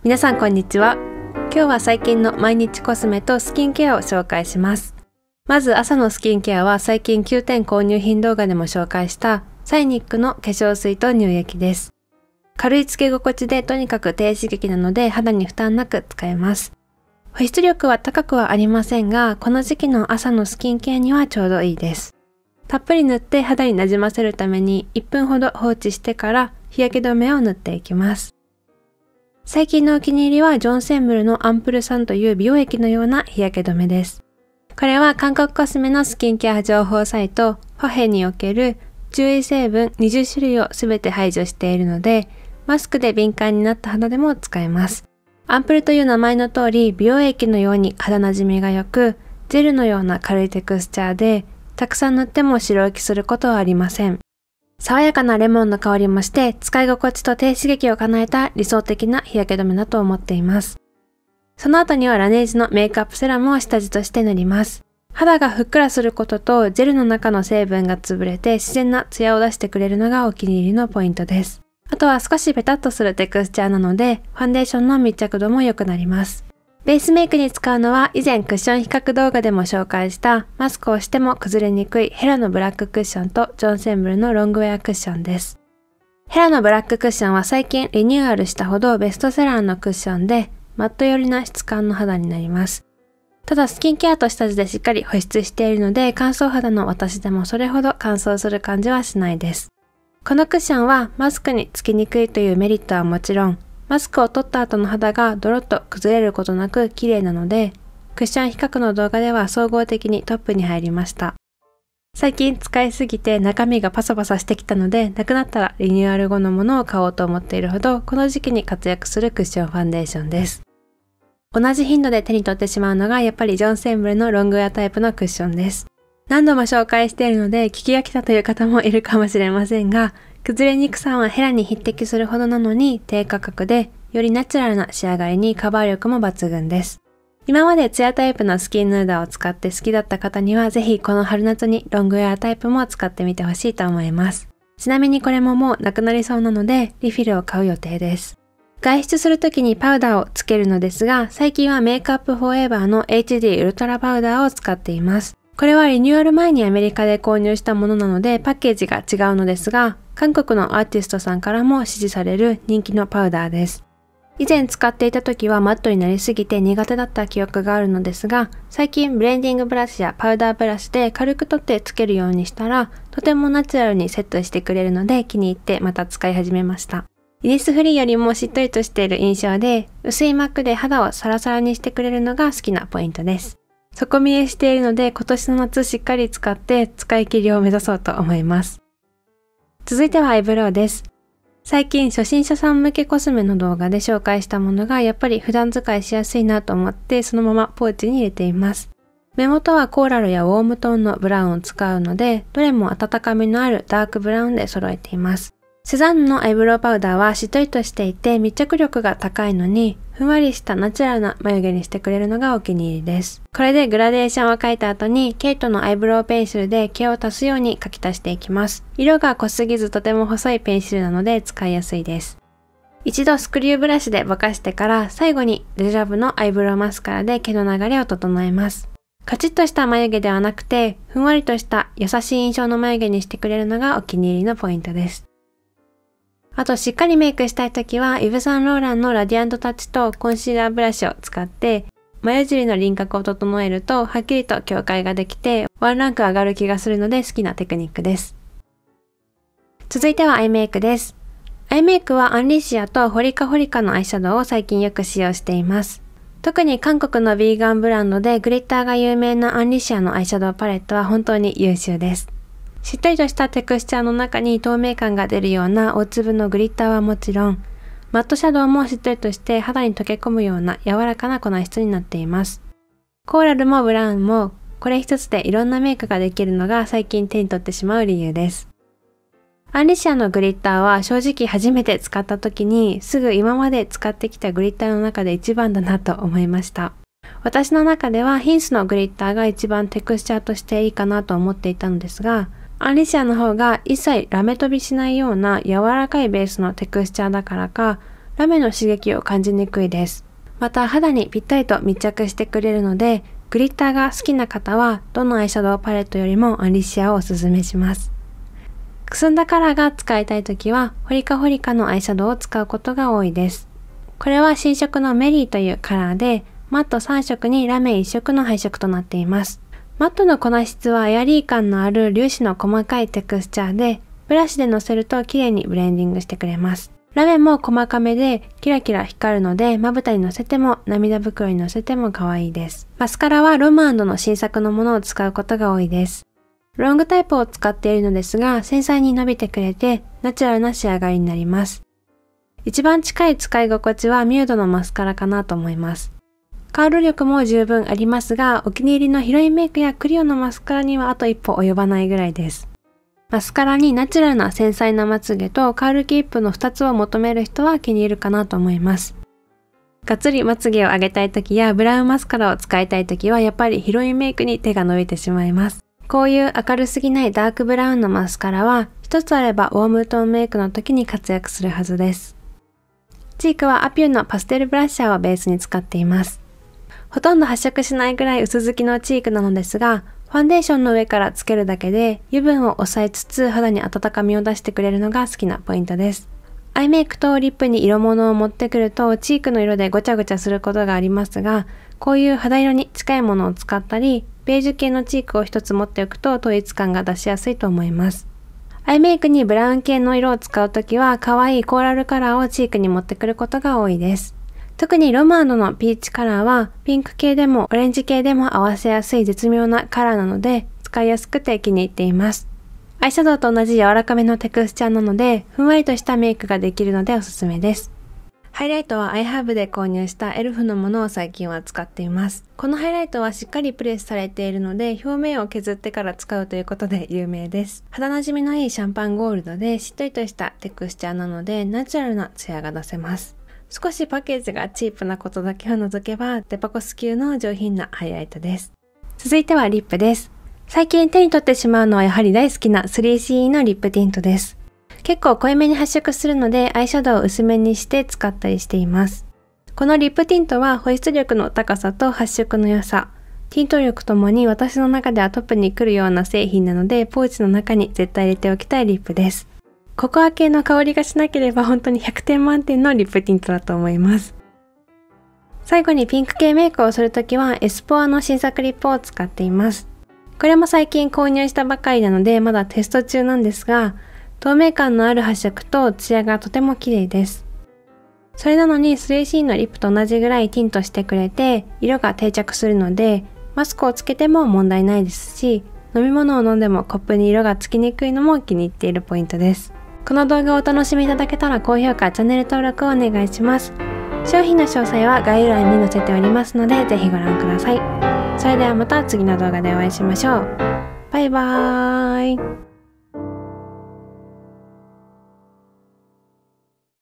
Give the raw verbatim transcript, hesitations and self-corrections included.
皆さんこんにちは。今日は最近の毎日コスメとスキンケアを紹介します。まず朝のスキンケアは最近きゅうてん購入品動画でも紹介したサイニックの化粧水と乳液です。軽いつけ心地でとにかく低刺激なので肌に負担なく使えます。保湿力は高くはありませんが、この時期の朝のスキンケアにはちょうどいいです。たっぷり塗って肌になじませるためにいっぷんほど放置してから日焼け止めを塗っていきます。最近のお気に入りはジョンセンブルのアンプルさんという美容液のような日焼け止めです。これは韓国コスメのスキンケア情報サイトファヘにおける注意成分にじゅっしゅるいをすべて排除しているので、マスクで敏感になった肌でも使えます。アンプルという名前の通り美容液のように肌なじみが良く、ジェルのような軽いテクスチャーで、たくさん塗っても白浮きすることはありません。爽やかなレモンの香りもして使い心地と低刺激を叶えた理想的な日焼け止めだと思っています。その後にはラネージのメイクアップセラムを下地として塗ります。肌がふっくらすることとジェルの中の成分が潰れて自然なツヤを出してくれるのがお気に入りのポイントです。あとは少しペタッとするテクスチャーなのでファンデーションの密着度も良くなります。ベースメイクに使うのは以前クッション比較動画でも紹介したマスクをしても崩れにくいヘラのブラッククッションとジョンセンブルのロングウェアクッションです。ヘラのブラッククッションは最近リニューアルしたほどベストセラーのクッションでマット寄りな質感の肌になります。ただスキンケアと下地でしっかり保湿しているので乾燥肌の私でもそれほど乾燥する感じはしないです。このクッションはマスクにつきにくいというメリットはもちろん、マスクを取った後の肌がドロッと崩れることなく綺麗なので、クッション比較の動画では総合的にトップに入りました。最近使いすぎて中身がパサパサしてきたので、なくなったらリニューアル後のものを買おうと思っているほど、この時期に活躍するクッションファンデーションです。同じ頻度で手に取ってしまうのがやっぱりジョンセンブルのロングウェアタイプのクッションです。何度も紹介しているので聞き飽きたという方もいるかもしれませんが、崩れにくさはヘラに匹敵するほどなのに低価格でよりナチュラルな仕上がりにカバー力も抜群です。今までツヤタイプのスキンヌーダーを使って好きだった方にはぜひこの春夏にロングウェアタイプも使ってみてほしいと思います。ちなみにこれももうなくなりそうなのでリフィルを買う予定です。外出するときにパウダーをつけるのですが、最近はメイクアップフォーエバーの エイチディー ウルトラパウダーを使っています。これはリニューアル前にアメリカで購入したものなのでパッケージが違うのですが、韓国のアーティストさんからも支持される人気のパウダーです。以前使っていた時はマットになりすぎて苦手だった記憶があるのですが、最近ブレンディングブラシやパウダーブラシで軽く取ってつけるようにしたら、とてもナチュラルにセットしてくれるので気に入ってまた使い始めました。イニスフリーよりもしっとりとしている印象で、薄いマックで肌をサラサラにしてくれるのが好きなポイントです。底見えしているので今年の夏しっかり使って使い切りを目指そうと思います。続いてはアイブロウです。最近初心者さん向けコスメの動画で紹介したものがやっぱり普段使いしやすいなと思ってそのままポーチに入れています。目元はコーラルやウォームトーンのブラウンを使うので、どれも温かみのあるダークブラウンで揃えています。セザンヌのアイブロウパウダーはしっとりとしていて密着力が高いのにふんわりしたナチュラルな眉毛にしてくれるのがお気に入りです。これでグラデーションを描いた後にケイトのアイブロウペンシルで毛を足すように描き足していきます。色が濃すぎずとても細いペンシルなので使いやすいです。一度スクリューブラシでぼかしてから最後にデジャブのアイブロウマスカラで毛の流れを整えます。カチッとした眉毛ではなくてふんわりとした優しい印象の眉毛にしてくれるのがお気に入りのポイントです。あとしっかりメイクしたいときはイヴ・サンローランのラディアントタッチとコンシーラーブラシを使って眉尻の輪郭を整えるとはっきりと境界ができてワンランク上がる気がするので好きなテクニックです。続いてはアイメイクです。アイメイクはアンリシアとホリカホリカのアイシャドウを最近よく使用しています。特に韓国のヴィーガンブランドでグリッターが有名なアンリシアのアイシャドウパレットは本当に優秀です。しっとりとしたテクスチャーの中に透明感が出るような大粒のグリッターはもちろん、マットシャドウもしっとりとして肌に溶け込むような柔らかな粉質になっています。コーラルもブラウンもこれ一つでいろんなメイクができるのが最近手に取ってしまう理由です。アンリシアのグリッターは正直初めて使った時にすぐ今まで使ってきたグリッターの中で一番だなと思いました。私の中ではヒンスのグリッターが一番テクスチャーとしていいかなと思っていたのですが、アンリシアの方が一切ラメ飛びしないような柔らかいベースのテクスチャーだからか、 ラメの刺激を感じにくいです。また肌にぴったりと密着してくれるので、グリッターが好きな方はどのアイシャドウパレットよりもアリシアをおすすめします。くすんだカラーが使いたいときはホリカホリカのアイシャドウを使うことが多いです。これは新色のメリーというカラーで、マットさん色にラメいち色の配色となっています。マットの粉質はエアリー感のある粒子の細かいテクスチャーで、ブラシでのせると綺麗にブレンディングしてくれます。ラメも細かめでキラキラ光るので、まぶたにのせても涙袋にのせても可愛いです。マスカラはロム&の新作のものを使うことが多いです。ロングタイプを使っているのですが、繊細に伸びてくれてナチュラルな仕上がりになります。一番近い使い心地はミュードのマスカラかなと思います。カール力も十分ありますが、お気に入りのヒロインメイクやクリオのマスカラにはあと一歩及ばないぐらいです。マスカラにナチュラルな繊細なまつげとカールキープのふたつを求める人は気に入るかなと思います。がっつりまつげを上げたい時やブラウンマスカラを使いたい時はやっぱりヒロインメイクに手が伸びてしまいます。こういう明るすぎないダークブラウンのマスカラは一つあればウォームトーンメイクの時に活躍するはずです。チークはアピューのパステルブラッシャーをベースに使っています。ほとんど発色しないぐらい薄付きのチークなのですが、ファンデーションの上からつけるだけで油分を抑えつつ肌に温かみを出してくれるのが好きなポイントです。アイメイクとリップに色物を持ってくるとチークの色でごちゃごちゃすることがありますが、こういう肌色に近いものを使ったり、ベージュ系のチークを一つ持っておくと統一感が出しやすいと思います。アイメイクにブラウン系の色を使うときは可愛いコーラルカラーをチークに持ってくることが多いです。特にロマンドのピーチカラーはピンク系でもオレンジ系でも合わせやすい絶妙なカラーなので使いやすくて気に入っています。アイシャドウと同じ柔らかめのテクスチャーなのでふんわりとしたメイクができるのでおすすめです。ハイライトは アイハーブ で購入したエルフのものを最近は使っています。このハイライトはしっかりプレスされているので表面を削ってから使うということで有名です。肌なじみのいいシャンパンゴールドでしっとりとしたテクスチャーなのでナチュラルなツヤが出せます。少しパッケージがチープなことだけを除けばデパコス級の上品なハイライトです。続いてはリップです。最近手に取ってしまうのはやはり大好きな スリーシーイー のリップティントです。結構濃いめに発色するのでアイシャドウを薄めにして使ったりしています。このリップティントは保湿力の高さと発色の良さ、ティント力ともに私の中ではトップに来るような製品なのでポーチの中に絶対入れておきたいリップです。ココア系の香りがしなければ本当にひゃくてん満点のリップティントだと思います。最後にピンク系メイクをするときはエスポアの新作リップを使っています。これも最近購入したばかりなのでまだテスト中なんですが、透明感のある発色とツヤがとても綺麗です。それなのに スリーシーイー のリップと同じぐらいティントしてくれて色が定着するのでマスクをつけても問題ないですし、飲み物を飲んでもコップに色がつきにくいのも気に入っているポイントです。この動画をお楽しみいただけたら高評価、チャンネル登録をお願いします。商品の詳細は概要欄に載せておりますのでぜひご覧ください。それではまた次の動画でお会いしましょう。バイバーイ。